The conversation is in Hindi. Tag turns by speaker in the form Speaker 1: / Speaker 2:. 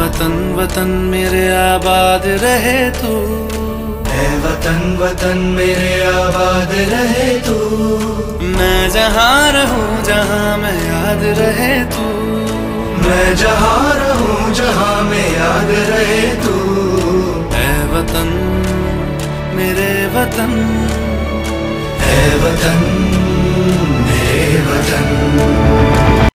Speaker 1: वतन वतन मेरे आबाद रहे तू,
Speaker 2: है वतन वतन मेरे आबाद रहे तू।
Speaker 1: मैं जहाँ रहूं जहाँ मैं याद रहे तू,
Speaker 2: मैं जहाँ रहूं जहाँ मैं याद रहे तू।
Speaker 1: है वतन मेरे वतन,
Speaker 2: है वतन मेरे वतन।